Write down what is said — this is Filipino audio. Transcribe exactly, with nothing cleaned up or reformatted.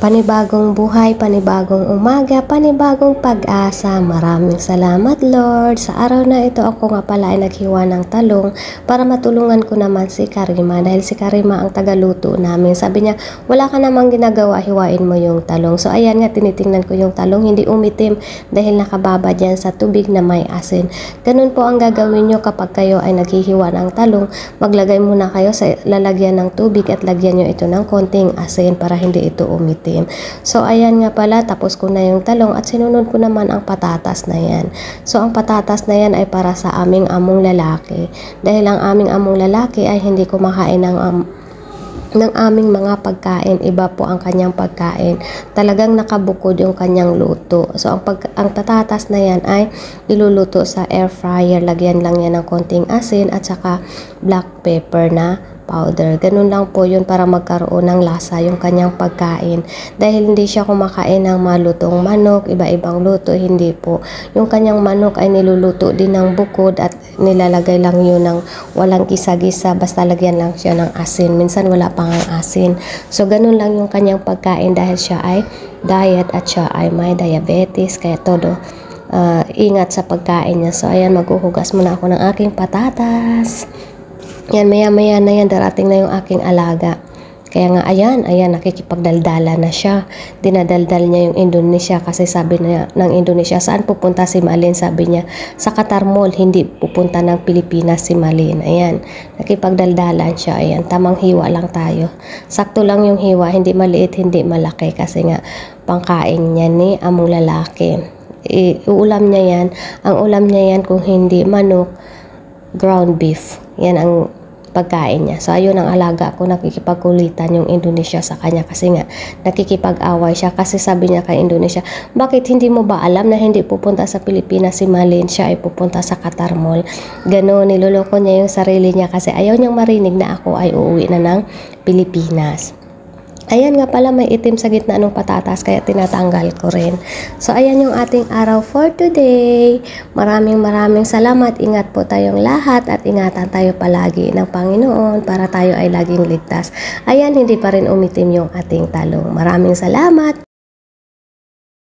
Panibagong buhay, panibagong umaga, panibagong pag-asa. Maraming salamat, Lord. Sa araw na ito, ako nga pala ay naghiwa ng talong para matulungan ko naman si Karima. Dahil si Karima ang tagaluto namin. Sabi niya, wala ka namang ginagawa, hiwain mo yung talong. So, ayan nga, tinitingnan ko yung talong. Hindi umitim dahil nakababad yan sa tubig na may asin. Ganun po ang gagawin nyo kapag kayo ay naghihiwa ng talong. Maglagay muna kayo sa lalagyan ng tubig at lagyan nyo ito ng konting asin para hindi ito umitim. So, ayan nga pala, tapos ko na yung talong at sinunod ko naman ang patatas na yan. So, ang patatas na yan ay para sa aming among lalaki. Dahil ang aming among lalaki ay hindi kumakain ng um, ng aming mga pagkain, iba po ang kanyang pagkain. Talagang nakabukod yung kanyang luto. So, ang, pag, ang patatas na yan ay iluluto sa air fryer. Lagyan lang yan ng konting asin at saka black pepper na powder. Ganun lang po yun para magkaroon ng lasa yung kanyang pagkain. Dahil hindi siya kumakain ng malutong manok, iba-ibang luto, hindi po. Yung kanyang manok ay niluluto din ng bukod at nilalagay lang yun ng walang gisa-gisa, basta lagyan lang siya ng asin. Minsan wala pang asin. So, ganun lang yung kanyang pagkain dahil siya ay diet at siya ay may diabetes. Kaya todo uh, ingat sa pagkain niya. So, ayan, maghuhugas muna ako ng aking patatas. Yan, maya-maya na yan, darating na yung aking alaga. Kaya nga, ayan, ayan, nakikipagdaldala na siya. Dinadaldal niya yung Indonesia kasi sabi na ng Indonesia, saan pupunta si Malin? Sabi niya, sa Qatar Mall, hindi pupunta ng Pilipinas si Malin. Ayan, nakipagdaldalan siya. Ayan, tamang hiwa lang tayo. Sakto lang yung hiwa, hindi maliit, hindi malaki kasi nga, pangkain niya ni among lalaki. Iulam niya yan. Ang ulam niya yan kung hindi manok, ground beef. Yan ang pagkain niya. So, ayun ang alaga ko, nakikipagkulitan yung Indonesia sa kanya kasi nga nakikipag-away siya kasi sabi niya kay Indonesia, bakit hindi mo ba alam na hindi pupunta sa Pilipinas si Malin, siya ay pupunta sa Qatar Mall. Gano'n, niloloko niya yung sarili niya kasi ayaw niyang marinig na ako ay uuwi na ng Pilipinas. Ayan nga pala, may itim sa gitna ng patatas kaya tinatanggal ko rin. So, ayan yung ating araw for today. Maraming maraming salamat. Ingat po tayong lahat at ingatan tayo palagi ng Panginoon para tayo ay laging ligtas. Ayan, hindi pa rin umitim yung ating talong. Maraming salamat.